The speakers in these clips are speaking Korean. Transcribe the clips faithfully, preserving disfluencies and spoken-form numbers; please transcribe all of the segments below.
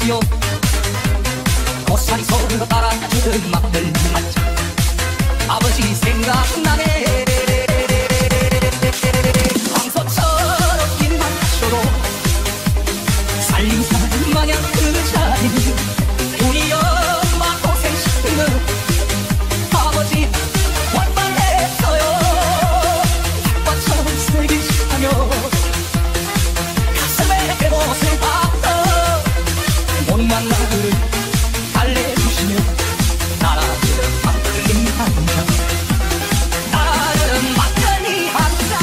싶으며 고사리 서로 따라주는 맘들 맞죠. 아버지 생각나네. 황소처럼 길만 가셔도 살림살 마냥 그 자리 우리 엄마 고생 싶으면 아버지 원망했어요. 닭과처럼 살기 싫다며 가슴에 못을 박던 못난 나를 달래주시며 나라는 막걸리 한잔 나라는 막걸리 한잔.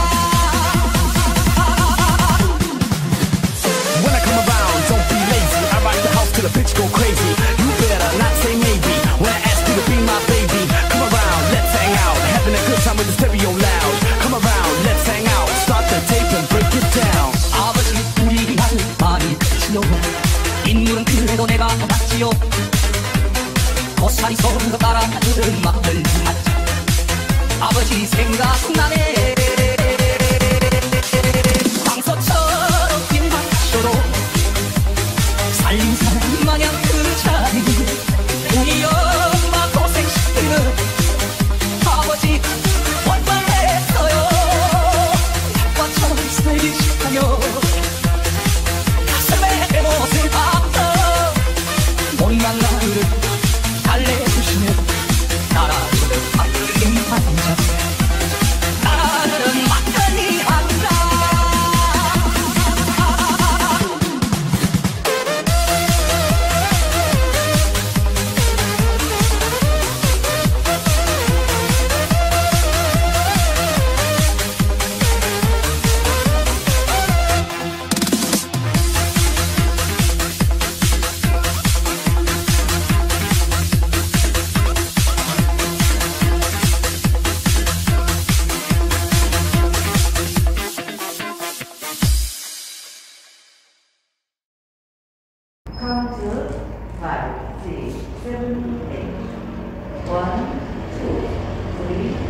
When I come around, don't be lazy. I rock the house till the bitch go crazy. You better not say maybe when I ask you to be my baby. Come around, let's hang out, having a good time with the stereo loud. Come around, let's hang out, start the tape and break it down. 아버지 우리 날 많이 그치요. 인물은 그래도 내가 더 낫지요. 고사리 서로 따라주는 맘들 맞죠. 아버지 생각나네. 황소처럼 길만 가셔도 살림살 마냥 그 자리 우리 엄마 고생 싶으면 아버지 원망했어요. 닭과처럼 살기 싫다며 가슴에 못을 박던 못난 나를 달래주시며 나라는 막걸리 한잔 나라는 막걸리 한잔. Count to five, six, seven, eight. One, two, three.